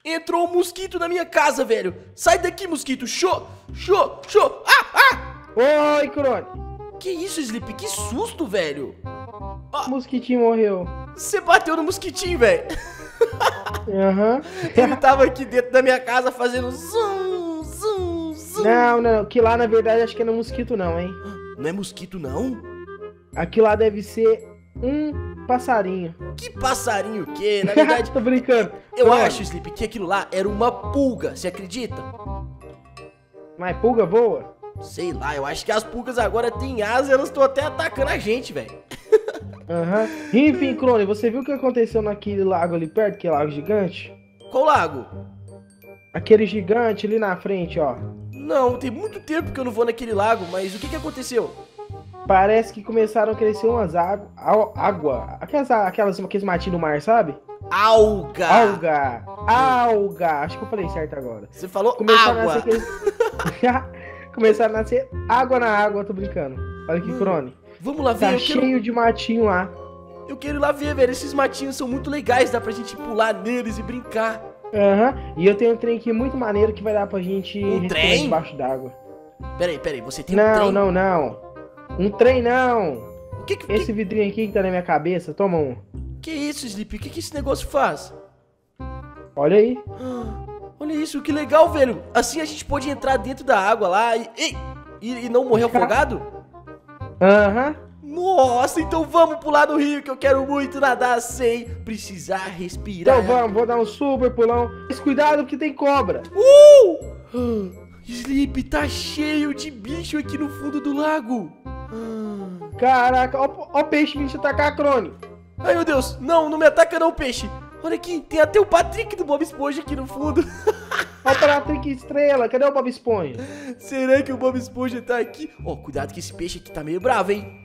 Entrou um mosquito na minha casa, velho. Sai daqui, mosquito. Show, show, show. Ah! Oi, Crone. Que isso, Sleep? Que susto, velho. O mosquitinho morreu. Você bateu no mosquitinho, velho. Aham. Ele tava aqui dentro da minha casa fazendo zum, zum, zum. Não. Que lá, na verdade, acho que não é mosquito não, hein. Não é mosquito, não? Aqui lá deve ser um passarinho. Que passarinho o quê? Na verdade, Tô brincando. eu Crone, acho, Sleep, que aquilo lá era uma pulga. Você acredita? Mas pulga voa? Sei lá, eu acho que as pulgas agora têm asa e elas estão até atacando a gente, velho. Aham. Enfim, Crone, você viu o que aconteceu naquele lago ali perto, aquele lago gigante? Qual lago? Aquele gigante ali na frente, ó. Não, tem muito tempo que eu não vou naquele lago, mas o que aconteceu? Parece que começaram a crescer umas água. Aqueles matinhos do mar, sabe? Alga! Alga. Acho que eu falei certo agora. Você falou Começaram água. a nascer Começaram a nascer água na água, tô brincando. Olha aqui, Crone. Vamos lá ver, Tá cheio de matinho lá. Eu quero ir lá ver, velho. Esses matinhos são muito legais, dá pra gente pular neles e brincar. Aham. E eu tenho um trem aqui muito maneiro que vai dar pra gente respirar trem? debaixo d'água. Peraí, você tem um trem? Não. Um trem não. O que Esse vidrinho aqui que tá na minha cabeça, toma um. que é isso, Sleep? O que esse negócio faz? Olha aí. Olha isso, que legal, velho. Assim a gente pode entrar dentro da água lá e não morrer afogado? Aham. Nossa, então vamos pular no rio que eu quero muito nadar sem precisar respirar. Então vamos, vou dar um super pulão. Mas cuidado porque tem cobra. Sleep, tá cheio de bicho aqui no fundo do lago. Caraca, ó o peixe vindo te atacar, Crone. Ai, meu Deus, não me ataca não, peixe. Olha aqui, tem até o Patrick do Bob Esponja aqui no fundo. Ó o Patrick Estrela, cadê o Bob Esponja? Será que o Bob Esponja tá aqui? Ó, cuidado que esse peixe aqui tá meio bravo, hein?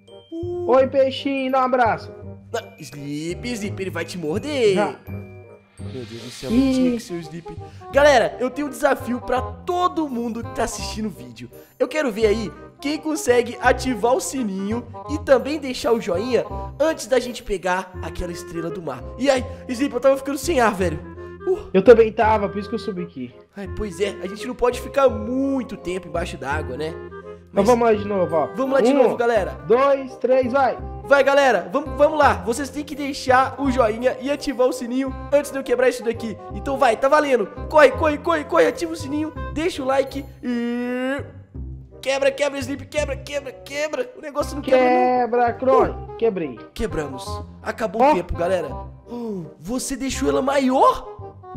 Oi, peixinho, dá um abraço. Sleep, ele vai te morder. Já. Meu Deus do céu, não tinha que ser o Sleep. Galera, eu tenho um desafio pra todo mundo que tá assistindo o vídeo. Eu quero ver aí quem consegue ativar o sininho e também deixar o joinha antes da gente pegar aquela estrela do mar. E aí, Sleep, eu tava ficando sem ar, velho. Eu também tava, por isso que eu subi aqui. Ai, pois é, a gente não pode ficar muito tempo embaixo d'água, né? Então vamos lá de novo, ó. Vamos lá de novo, galera. 2, 3, vai. Vai, galera, vamos lá. Vocês têm que deixar o joinha e ativar o sininho antes de eu quebrar isso daqui. Então vai, tá valendo. Corre, ativa o sininho, deixa o like e... Quebra, Sleep, quebra. O negócio não quebra, Quebra, Crone. Quebrei. Quebramos. Acabou o tempo, galera. Você deixou ela maior?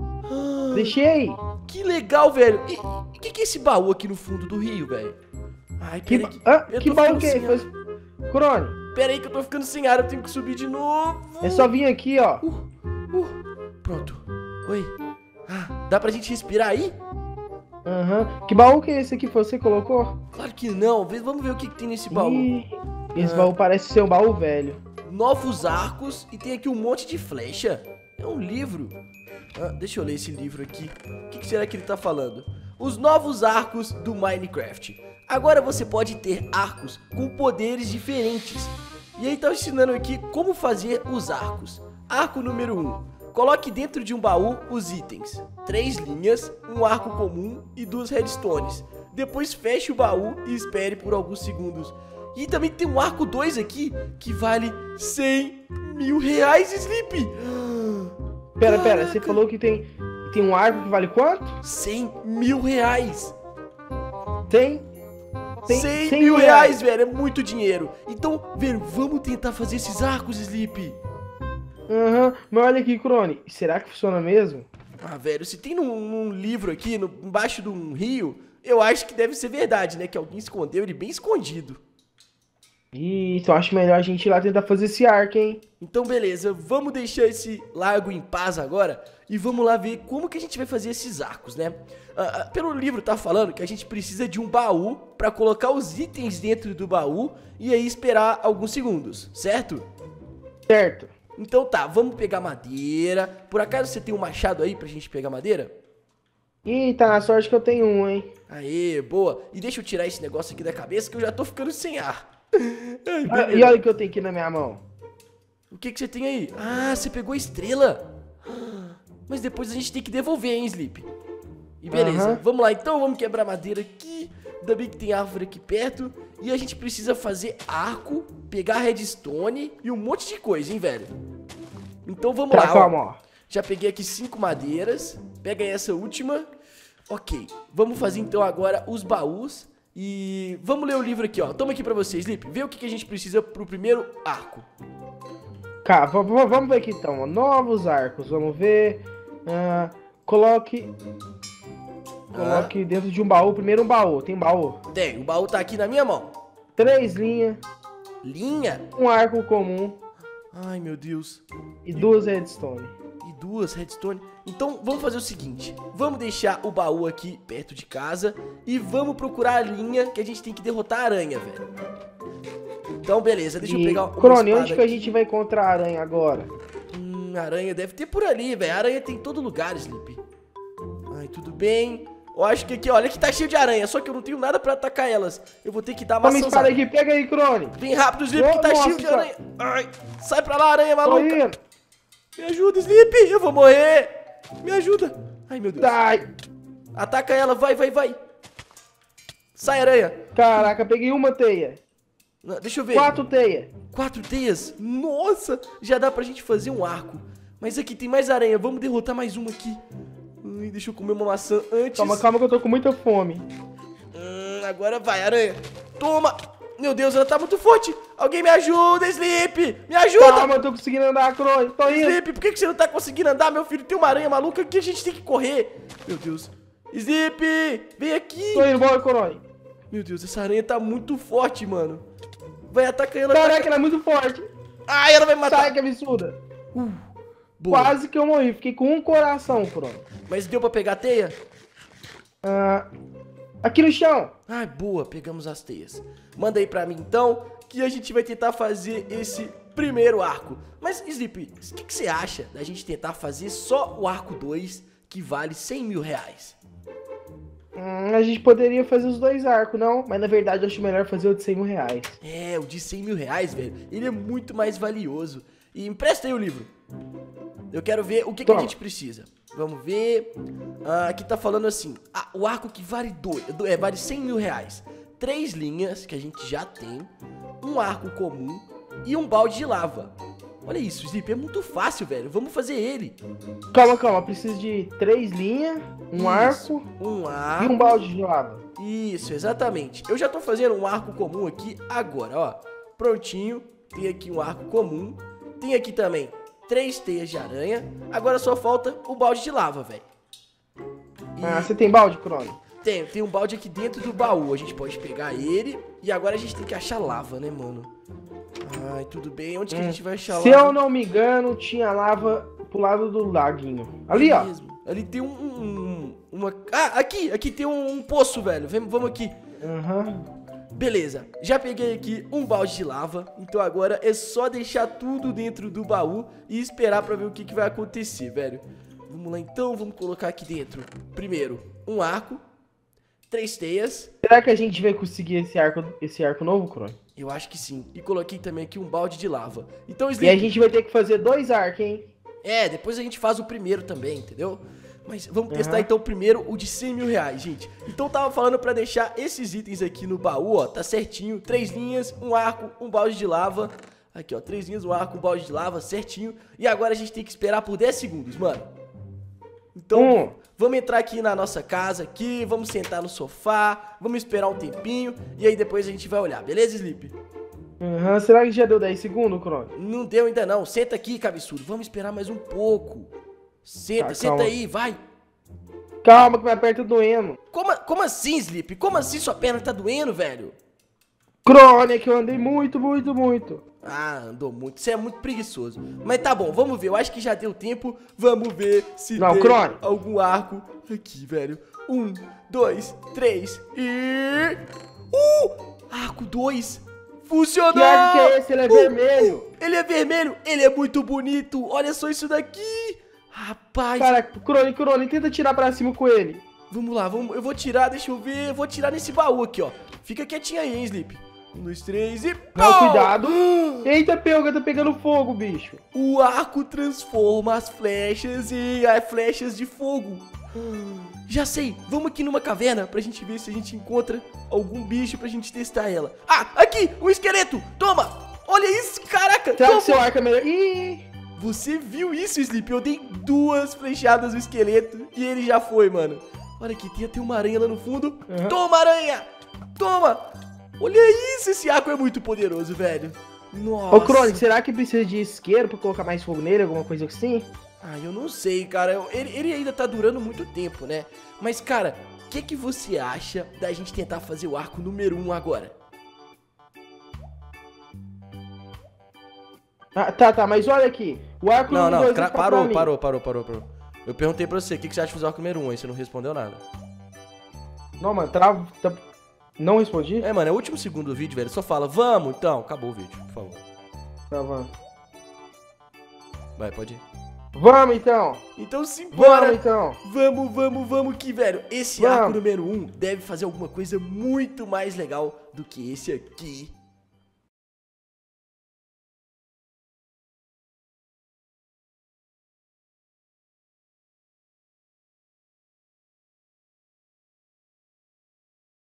Deixei. Que legal, velho. E o que é esse baú aqui no fundo do rio, velho? Ai, Que eu tô baú ficando que é? sem ar. Crone, Pera aí que eu tô ficando sem ar, eu tenho que subir de novo. é só vir aqui, ó. Pronto. Oi. Dá pra gente respirar aí? Aham. Que baú que é esse aqui que você colocou? Claro que não. Vamos ver o que tem nesse baú. Esse baú parece ser um baú velho. Novos arcos e tem aqui um monte de flecha. É um livro. Deixa eu ler esse livro aqui. O que será que ele tá falando? Os novos arcos do Minecraft. Agora você pode ter arcos com poderes diferentes. E aí tá ensinando aqui como fazer os arcos. Arco número 1. Coloque dentro de um baú os itens. 3 linhas, um arco comum e 2 redstones. Depois feche o baú e espere por alguns segundos. E também tem um arco 2 aqui que vale 100 mil reais, Sleep. Pera, você falou que tem um arco que vale quanto? 100 mil reais. Tem 100 mil reais, velho, é muito dinheiro. Então, velho, vamos tentar fazer esses arcos, Sleep. Aham, mas olha aqui, Crone, será que funciona mesmo? Velho, se tem num livro aqui, embaixo de um rio, eu acho que deve ser verdade, né? Que alguém escondeu ele bem escondido. Então acho melhor a gente ir lá tentar fazer esse arco, hein? Então, beleza, vamos deixar esse lago em paz agora e vamos lá ver como que a gente vai fazer esses arcos, né? Pelo livro tá falando que a gente precisa de um baú pra colocar os itens dentro do baú e aí esperar alguns segundos, certo? Certo. Então tá, vamos pegar madeira. Por acaso você tem um machado aí pra gente pegar madeira? Ih, tá na sorte que eu tenho um, hein? Aê, boa. E deixa eu tirar esse negócio aqui da cabeça que eu já tô ficando sem ar. E olha o que eu tenho aqui na minha mão. O que você tem aí? Você pegou a estrela. mas depois a gente tem que devolver, hein, Sleep? E beleza, vamos lá então, vamos quebrar madeira aqui. Ainda bem que tem árvore aqui perto. E a gente precisa fazer arco, pegar redstone e um monte de coisa, hein, velho? Então vamos lá, ó. Já peguei aqui 5 madeiras. Pega aí essa última. Ok, vamos fazer então agora os baús. E vamos ler o livro aqui, ó. Toma aqui pra você, Sleep. Vê o que a gente precisa pro primeiro arco. Tá, vamos ver aqui então. Novos arcos, vamos ver. Coloque dentro de um baú. Primeiro um baú. Tem baú? Tem, o baú tá aqui na minha mão. 3 linhas. Linha? Um arco comum. Ai, meu Deus. E 2 redstone. E 2 redstone. Então vamos fazer o seguinte. Vamos deixar o baú aqui perto de casa. E vamos procurar a linha que a gente tem que derrotar a aranha, velho. Então beleza, deixa eu pegar uma Crone, onde que a gente vai encontrar a aranha agora? Aranha deve ter por ali, velho. Aranha tem em todo lugar, Sleep. Ai, tudo bem. Eu acho que aqui, olha, aqui tá cheio de aranha. Só que eu não tenho nada pra atacar elas. Eu vou ter que dar uma maçãzada. Toma aqui, pega aí, Crone. Vem rápido, Sleep, que tá cheio de aranha. Ai, sai pra lá, aranha maluca. Me ajuda, Sleep, eu vou morrer. Me ajuda. Ai, meu Deus. Sai. Ataca ela, vai. Sai, aranha. Caraca, peguei uma teia. Deixa eu ver. 4 teias. 4 teias? Nossa, já dá pra gente fazer um arco. Mas aqui tem mais aranha, vamos derrotar mais uma aqui. Deixa eu comer uma maçã antes. Calma que eu tô com muita fome. Agora vai, aranha. Toma. Meu Deus, ela tá muito forte. Alguém me ajuda, Sleep. Me ajuda. Calma, eu tô conseguindo andar, Crone. Tô indo. Sleep, por que você não tá conseguindo andar, meu filho? Tem uma aranha maluca aqui, a gente tem que correr. Meu Deus. Sleep, vem aqui. Tô indo, bora, Crone. Meu Deus, essa aranha tá muito forte, mano. Vai, ataca ela. Caraca, ela é muito forte. Ai, ela vai me matar. Sai, que absurda. Boa. Quase que eu morri. Fiquei com um coração, Crone. Mas deu pra pegar a teia? Aqui no chão. Ai, boa, pegamos as teias. Manda aí pra mim, então, que a gente vai tentar fazer esse primeiro arco. Mas, Sleep, o que você acha da gente tentar fazer só o arco 2, que vale 100 mil reais? A gente poderia fazer os 2 arcos, não? Mas, na verdade, eu acho melhor fazer o de 100 mil reais. É, o de 100 mil reais, velho, ele é muito mais valioso. E empresta aí o livro. Eu quero ver o que a gente precisa. Vamos ver. Aqui tá falando assim. O arco que vale vale 100 mil reais. 3 linhas, que a gente já tem. Um arco comum e um balde de lava. Olha isso, Sleep, é muito fácil, velho. Vamos fazer ele. Calma. Preciso de 3 linhas, um arco e um balde de lava. Isso, exatamente. Eu já tô fazendo um arco comum aqui agora, ó. Prontinho. Tem aqui um arco comum. Tem aqui também 3 teias de aranha. Agora só falta o balde de lava, velho. Você tem balde, Crone? Tem um balde aqui dentro do baú. A gente pode pegar ele. E agora a gente tem que achar lava, né, mano? Ai, tudo bem. Onde que a gente vai achar lava? Se eu não me engano, tinha lava pro lado do laguinho. Ali, ó. Ali tem aqui tem um poço, velho. Vamos aqui. Beleza, já peguei aqui um balde de lava. Então agora é só deixar tudo dentro do baú e esperar pra ver o que vai acontecer, velho. Vamos lá então, vamos colocar aqui dentro. Primeiro, um arco, 3 teias. Será que a gente vai conseguir esse arco novo, Crone? Eu acho que sim. E coloquei também aqui um balde de lava. Então, Sleep... E a gente vai ter que fazer 2 arcos, hein? É, depois a gente faz o primeiro também, entendeu? Mas vamos testar então primeiro o de 100 mil reais, gente. Então tava falando pra deixar esses itens aqui no baú, ó. Tá certinho, 3 linhas, um arco, um balde de lava. Aqui, ó, 3 linhas, um arco, um balde de lava, certinho. E agora a gente tem que esperar por 10 segundos, mano. Então, vamos entrar aqui na nossa casa aqui, vamos sentar no sofá, vamos esperar um tempinho. E aí depois a gente vai olhar, beleza, Sleep? Será que já deu 10 segundos, Crone? Não deu ainda não, senta aqui, cabeçudo. Vamos esperar mais um pouco. Senta aí, vai. Calma que minha perna tá doendo. Como assim, Sleep? Como assim sua perna tá doendo, velho? Crone, é que eu andei muito. Andou muito. Você é muito preguiçoso. Mas tá bom, vamos ver. Eu acho que já deu tempo. Vamos ver se tem Crone. algum arco aqui, velho. 1, 2, 3 e... Arco 2. Funcionou! Que arco que é esse? Ele é vermelho. Ele é vermelho. Ele é muito bonito. Olha só isso daqui. Rapaz. Caraca, Crone, tenta tirar pra cima com ele. Vamos lá, eu vou tirar, deixa eu ver. Eu vou tirar nesse baú aqui, ó. Fica quietinho aí, hein, Sleep. 1, 2, 3 e... Não, pau! cuidado. Eita, pega, tá pegando fogo, bicho. O arco transforma as flechas em flechas de fogo. Já sei, vamos aqui numa caverna pra gente ver se a gente encontra algum bicho pra gente testar ela. Ah, aqui, um esqueleto, toma. Olha isso, caraca. Será toma. que seu arco é melhor? Ih, Você viu isso, Sleep? Eu dei 2 flechadas no esqueleto e ele já foi, mano. Olha aqui, tem até uma aranha lá no fundo. Toma, aranha, toma. Olha isso, esse arco é muito poderoso, velho. Nossa. ô Crônico, será que precisa de isqueiro pra colocar mais fogo nele, alguma coisa assim? Ah, eu não sei, cara. Ele ainda tá durando muito tempo, né? Mas, cara, o que você acha da gente tentar fazer o arco número 1 agora? Ah, tá, mas olha aqui. O arco Não, número 2 vai ficar pra mim. parou. Eu perguntei pra você, o que você acha de fazer o arco número 1, aí você não respondeu nada. Não, mano, não respondi? É, mano, é o último segundo do vídeo, velho. Só fala, vamos, então. Acabou o vídeo, por favor. Tá, vamos. Vai, pode ir. Vamos, então. Então simbora. Vamos, então. Vamos que, velho. Esse Vamos. arco número 1 deve fazer alguma coisa muito mais legal do que esse aqui.